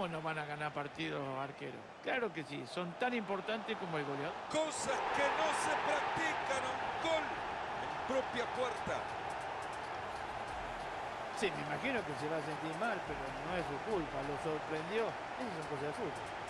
no van a ganar partidos arqueros. Claro que sí, son tan importantes como el goleador. Cosas que no se practican, un gol en propia puerta. Sí, me imagino que se va a sentir mal, pero no es su culpa, lo sorprendió. Esas son cosas de fútbol.